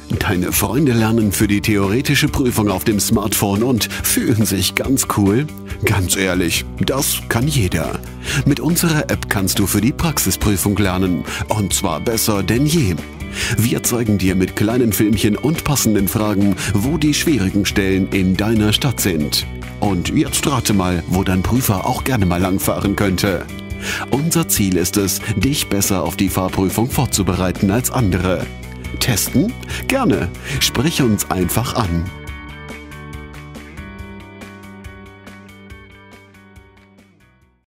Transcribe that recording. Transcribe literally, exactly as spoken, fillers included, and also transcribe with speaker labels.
Speaker 1: Deine Freunde lernen für die theoretische Prüfung auf dem Smartphone und fühlen sich ganz cool? Ganz ehrlich, das kann jeder. Mit unserer App kannst du für die Praxisprüfung lernen, und zwar besser denn je. Wir zeigen dir mit kleinen Filmchen und passenden Fragen, wo die schwierigen Stellen in deiner Stadt sind. Und jetzt rate mal, wo dein Prüfer auch gerne mal langfahren könnte. Unser Ziel ist es, dich besser auf die Fahrprüfung vorzubereiten als andere. Testen? Gerne. Sprich uns einfach an.